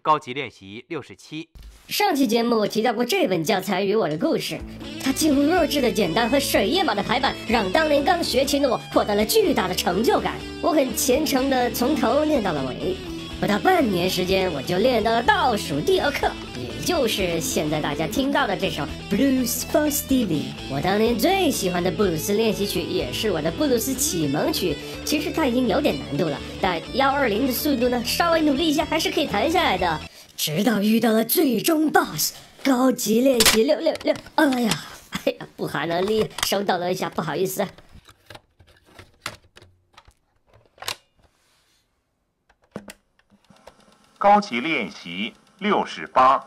高级练习67。 上期节目我提到过这本教材与我的故事，它几乎弱智的简单和水页码的排版，让当年刚学琴的我获得了巨大的成就感。我很虔诚的从头练到了尾，不到半年时间我就练到了倒数第2课，也就是现在大家听到的这首 Blues for Stevie。我当年最喜欢的布鲁斯练习曲，也是我的布鲁斯启蒙曲。其实它已经有点难度了，但120的速度呢，稍微努力一下还是可以弹下来的。直到遇到了最终 BOSS 高级练习666，哎呀，不寒而栗，手抖了一下，不好意思。 高级练习68。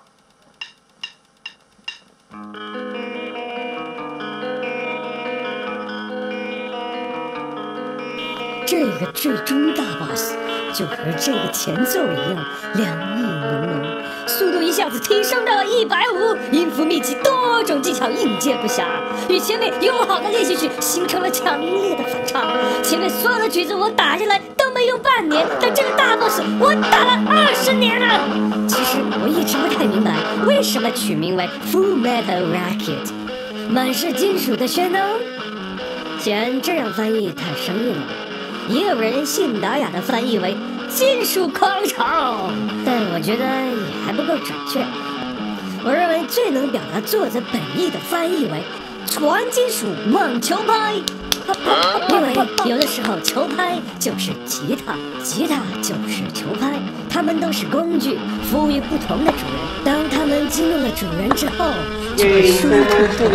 这个最终大 BOSS 就和这个前奏一样，凉意浓浓，速度一下子提升到了150，音符密集，多种技巧应接不暇，与前面友好的练习曲形成了强烈的反差。前面所有的曲子我打下来都没用半年，但这个大 BOSS 我打了20年了。其实我一直不太明白，为什么取名为 Full Metal Racket， 满是金属的喧闹。显然这样翻译太生硬了。也有人信达雅的翻译为金属狂潮，但我觉得也还不够准确。我认为最能表达作者本意的翻译为传金属网球拍，因为有的时候球拍就是吉他，吉他就是球拍，它们都是工具，服务于不同的主人。当它们进入了主人之后，就会舒服。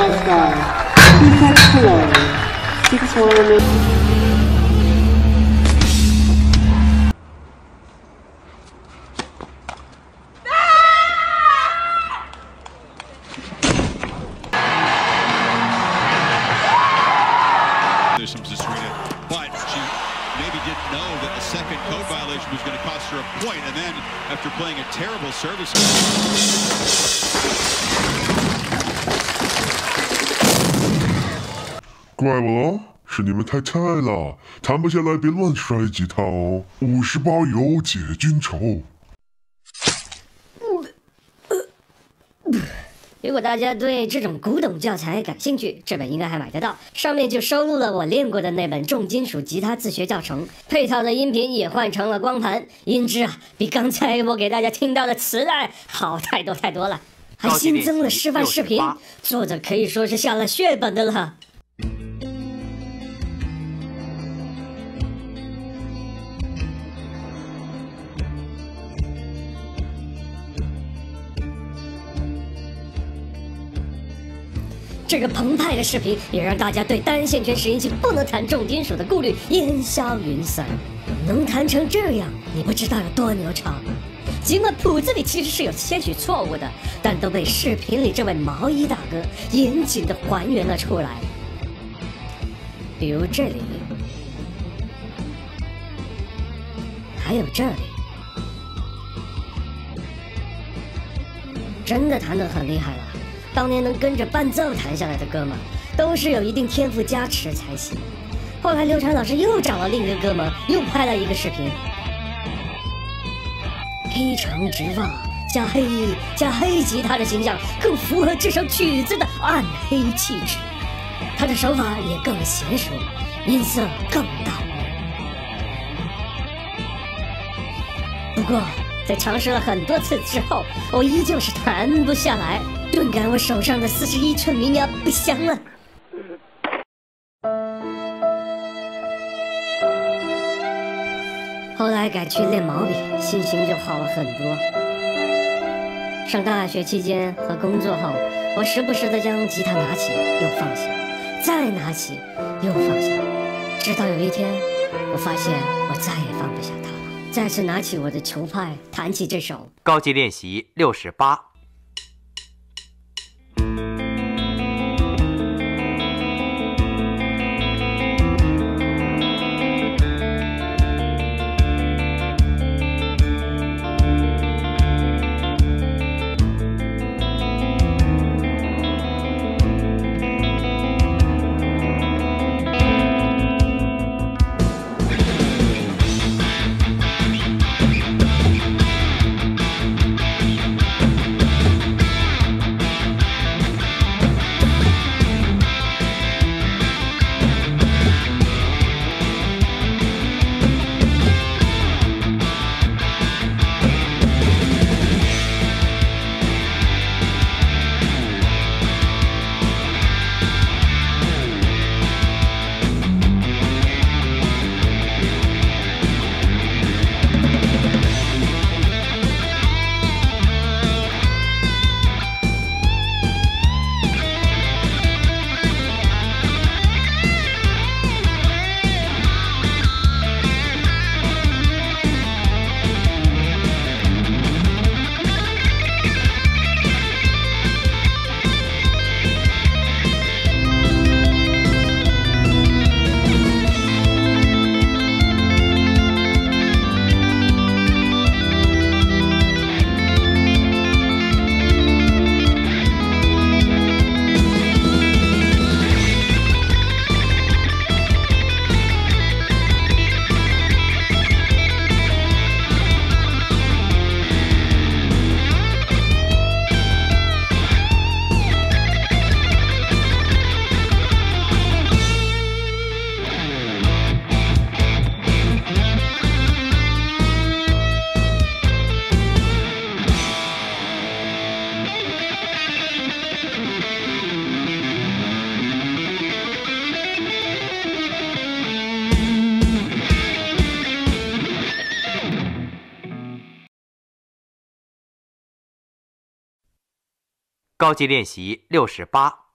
After playing a terrible service. 怪我了，是你们太菜了，弹不下来别乱摔吉他哦。58油解军愁。 如果大家对这种古董教材感兴趣，这本应该还买得到，上面就收录了我练过的那本重金属吉他自学教程，配套的音频也换成了光盘，音质啊比刚才我给大家听到的磁带好太多太多了，还新增了示范视频，作者可以说是下了血本的了。这个澎湃的视频也让大家对单线圈拾音器不能弹重金属的顾虑烟消云散。能弹成这样，你不知道有多牛叉。尽管谱子里其实是有些许错误的，但都被视频里这位毛衣大哥严谨地还原了出来。比如这里，还有这里，真的弹得很厉害了。当年能跟着伴奏弹下来的哥们，都是有一定天赋加持才行。后来刘禅老师又找了另一个哥们，又拍了一个视频，黑长直发加黑吉他的形象，更符合这首曲子的暗黑气质。他的手法也更娴熟，音色更到位。不过在尝试了很多次之后，我依旧是弹不下来，顿感我手上的41寸民谣不香了。后来改去练毛笔，心情就好了很多。上大学期间和工作后，我时不时地将吉他拿起又放下，再拿起又放下，直到有一天，我发现我再也放不下它了。再次拿起我的球拍，弹起这首高级练习68。 高级练习68。